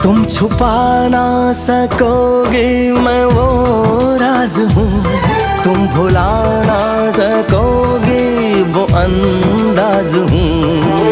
तुम छुपा ना सकोगे मैं वो राज हूँ, तुम भुला ना सकोगे वो अंदाज हूँ।